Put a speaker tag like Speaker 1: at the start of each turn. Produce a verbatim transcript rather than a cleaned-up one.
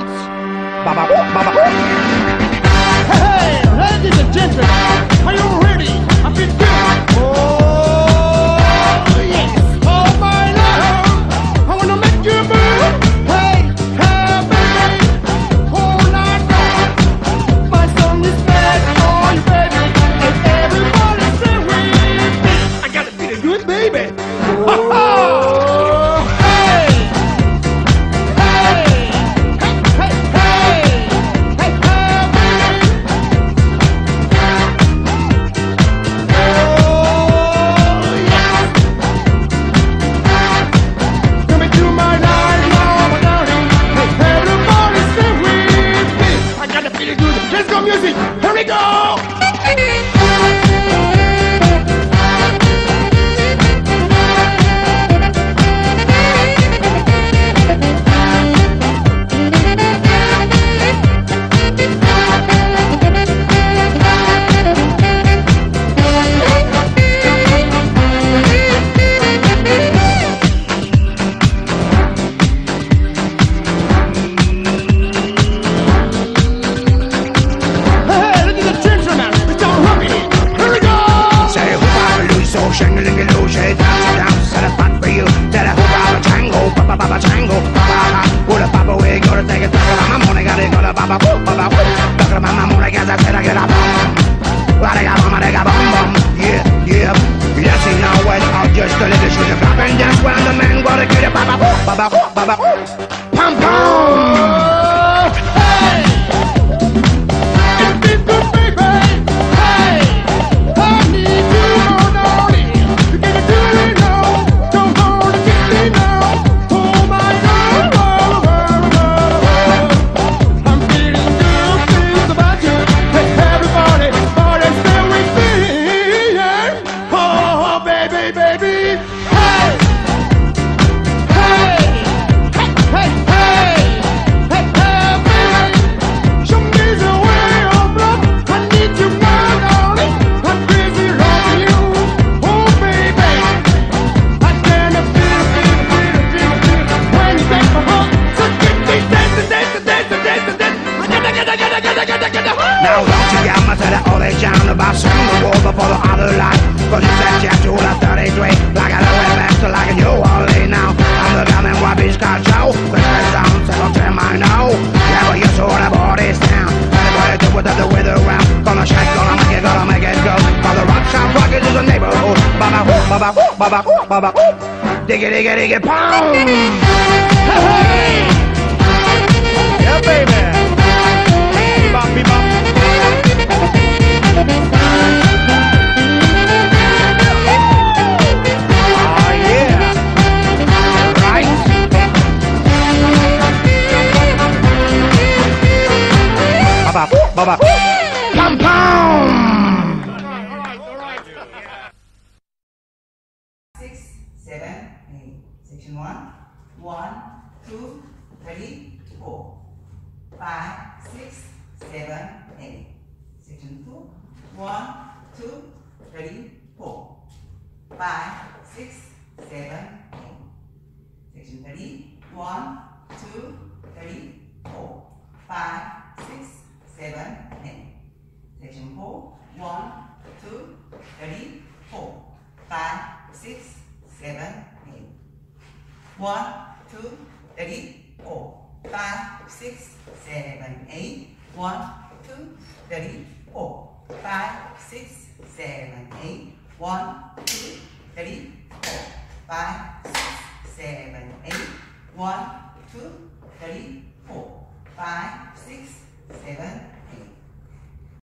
Speaker 1: Baba, baba.
Speaker 2: Hey, ladies and gentlemen, are you ready? I've been good. Oh, yes. Oh, my love, I wanna make you move. Hey, hey, baby, all night long. My song is bad for you, baby, and everybody say with me. I gotta be the good baby. Oh, hey, hey, hey, hey, hey, hey, baby. Let's go music, here we go! Pam pam! Hey! It's been good, baby. Hey! I need you, no, no, you gotta do it now. Come on and kiss me now. Oh my God, oh, oh, oh, oh. I'm feeling good, feels about you. Hey, everybody, party, stay with me. Yeah. Oh, baby, baby. Hey! Hey! Hey, hey, hey, hey, baby, show me the way of love. I need you, my darling. I'm crazy loving you, oh baby. I cannot feel, feel, feel, feel, feel when you take my heart. So keep me dancing, dancing, dancing, dancing, dancing. I gotta, gotta, gotta, gotta, gotta, gotta.
Speaker 1: Now don't you get my to the old age down about seven the world before the other life. Cause you said yes to the thirty-three. Like I know it best to like you only now. I'm the guy that what bitch got show. But I sound settle to my know. Yeah, but you saw the body's down. Anybody do with the weather around. Gonna shake, gonna make it, gonna make it go. Cause the rock shop rocket is a neighborhood. Baba whoop, baba whoop, baba whoop, baba whoop. Diggy, diggy, diggy, pound.
Speaker 2: Hey, hey.
Speaker 1: Yeah, baby. Bebop, bebop. Oh yeah. Right. Baba, baba, pam pam.
Speaker 3: Six, seven, eight. Section one. One, two, three, four. Five, six, seven, eight. Section two. One, two, three, four. Five, six, seven, eight. Section three. One, two, three, four. Five, six, seven, eight. Section four. One, two, three, four. Five, six, seven, eight. One, two, three, four. Five, six, seven, eight. One, two, three, four. Five, six, seven, eight. One, two, three, four. Five, six, seven, eight. One, two, three, four. Five, six, seven,